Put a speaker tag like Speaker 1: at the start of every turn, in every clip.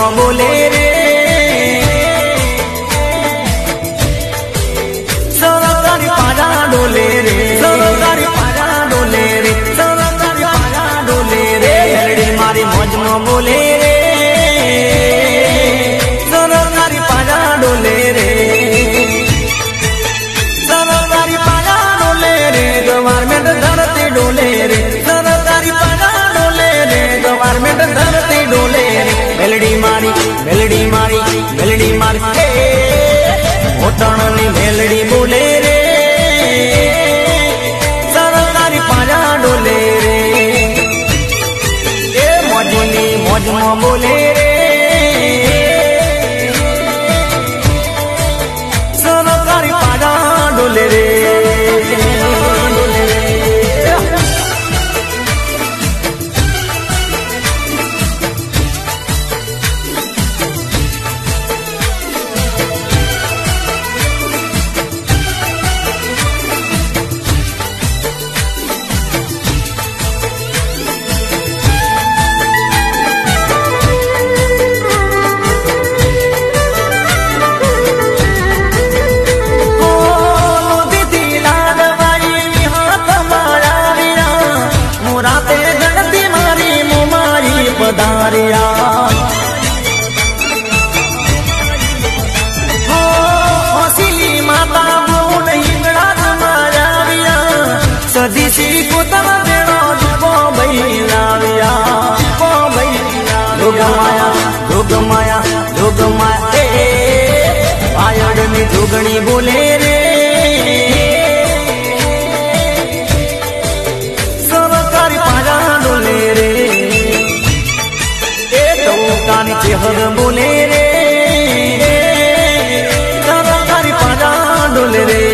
Speaker 1: बोले रे सरकारी पाजा डोले रे सरकारी पाजा डोले रे सरकारी पाजा डोले रे मेलडी मारी मौज में बोले रे सरकारी पाजा डोले रे सरकारी पाजा डोले रे गवर्नमेंट धरती डोले रे सरकारी पाजा डोले रे गवर्नमेंट धरती डोले रे मेलडी मारी मेलडी मारी मेलडी मारी ओटणनी मेलडी बोले रे सरकारी पाजा डोले रे ए मौजनी मौज में बोले रे सरकारी पाजा डोले रे पधारिया हो हसीली माता बोल हिंगड़ा मारिया सदी सी को तब देना को भैलाविया को भैला लोग माया लोग माया लोग माया आयड में जोगणी बोले रे सरकारी पाजा डोले रे कानी चेहर बोले रे सरकारी पाजा डोले रे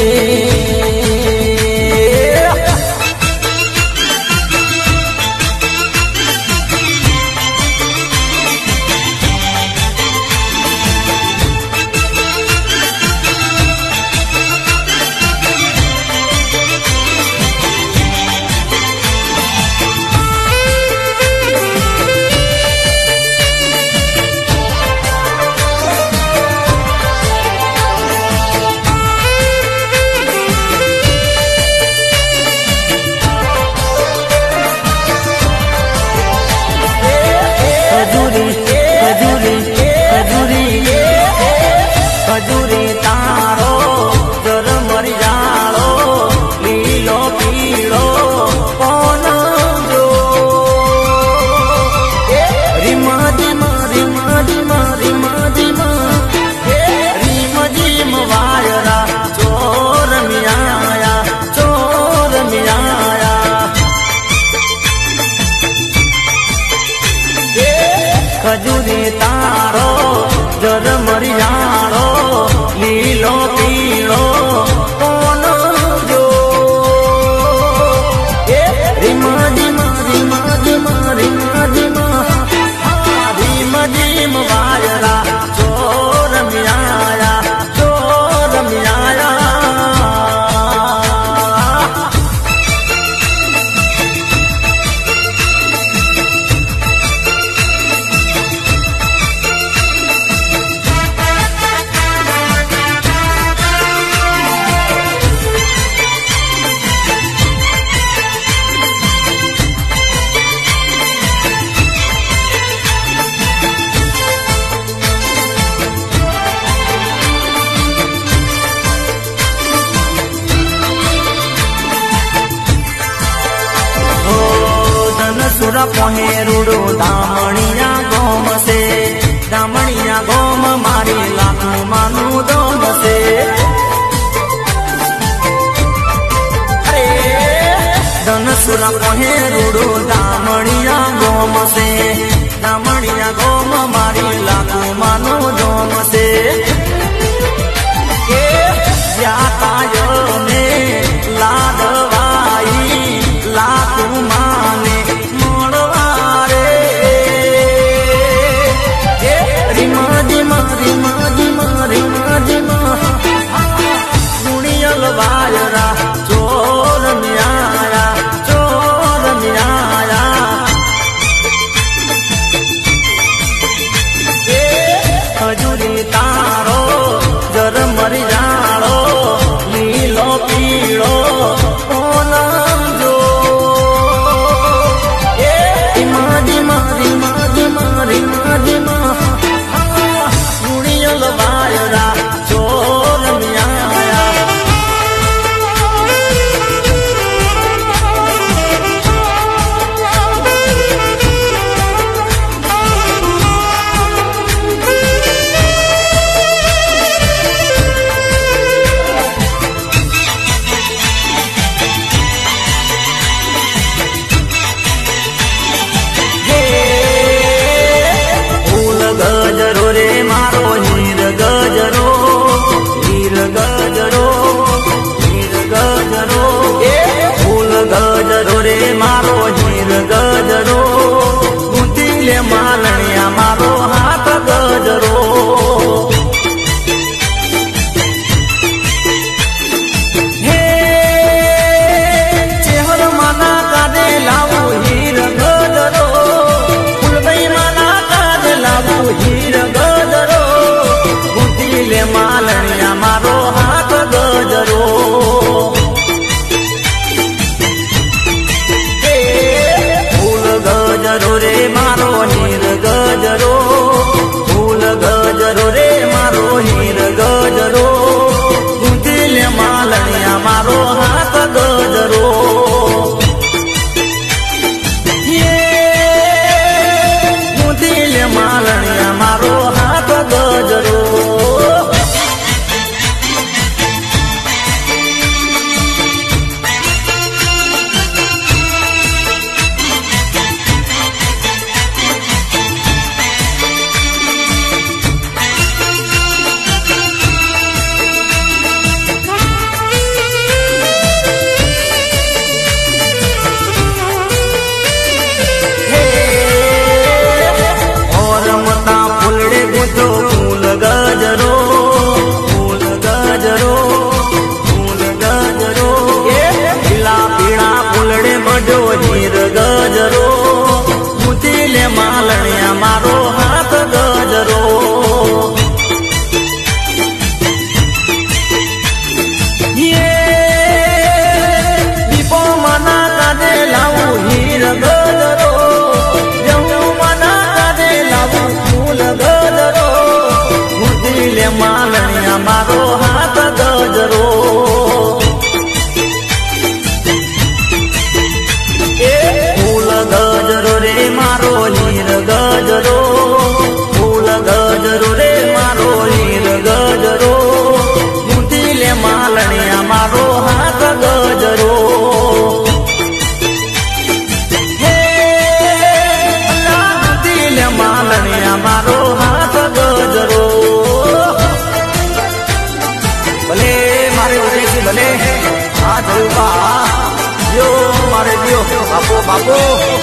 Speaker 1: खजूरी तारो जर मरी जालो लीलो पीड़ो कौन जो रिमा दिमा रिमा दिमा रिमा दिमा रिम जिम वायरा चोर मियाया खजूरी तारो जर मरी जालो लीलो पीड़ो कौन जो रिमा जिमा रिमा जिमा रिमा जिमा रिम जिम वायरा चोर मियाया चोर मियाया सुरा पोहे रूडो दामणिया गोम से दामणिया गोम मारी लाखू मानू दोम से धन सुरा पोहे रूडो दामणिया गोम से दामणिया गोम मारी लाखू मानू दोम से ने लाडवाई लाखू माने वायरा चोर मियाया मारो हाथ गजरो मालणिया मारो हाथ गजरो ये दीपो मना कादे लाऊ हीर गजरो जऊ मना कादे लाऊ फूल गजरो मुदिले मालणिया मारो हाथ गजरो फूल गजरो रे मारो गजरो फूल गजरो रे मारो हीर गजरो मुदिले मालणिया मारो हाथ गजरो हे अल्लाह मुदिले मालणिया मारो हाथ गजरो भले मारे उदेशी भले हाथ रूपा यो मारे दियो बापो बापो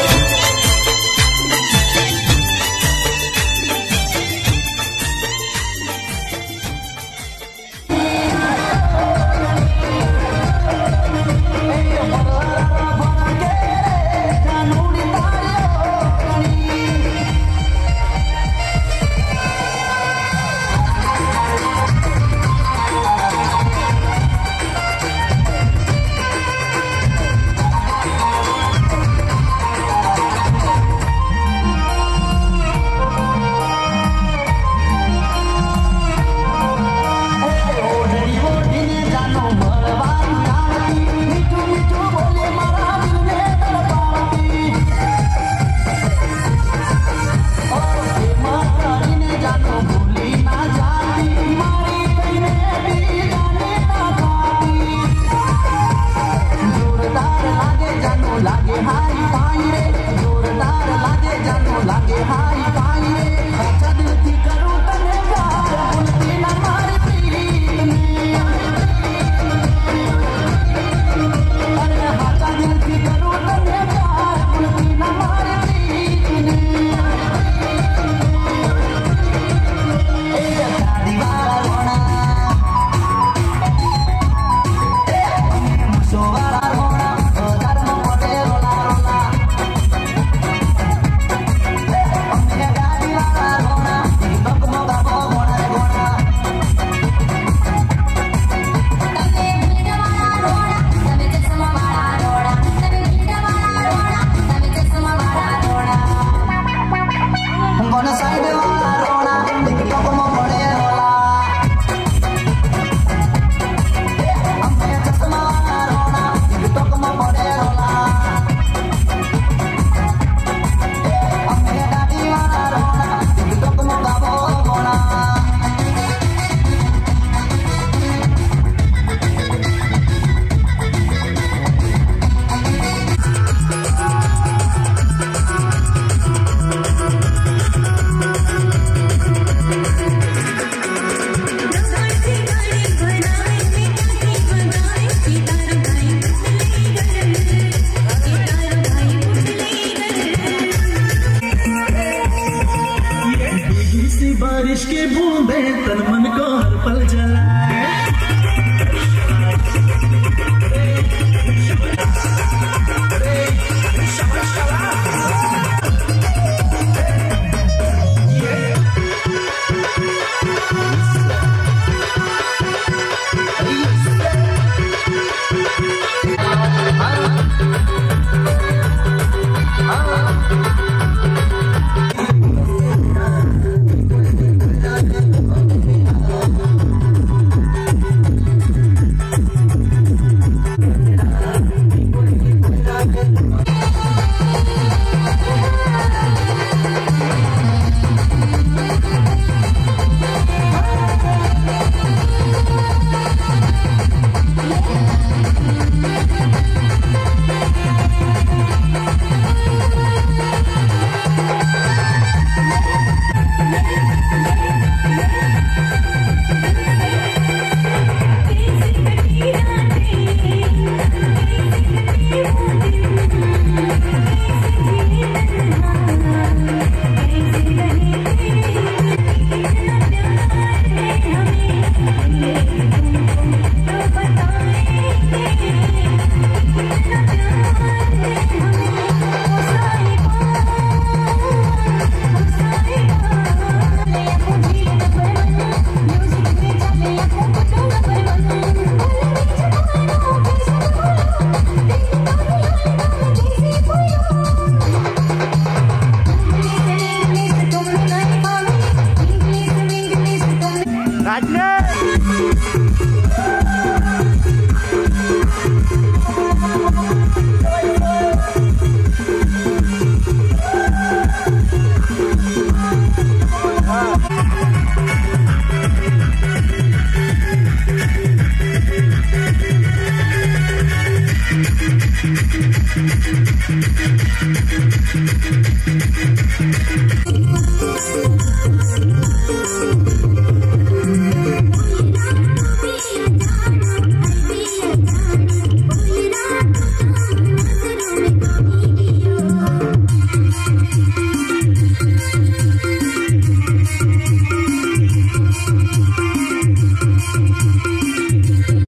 Speaker 2: बारिश के बूंदे तन मन को हर पल जलाए।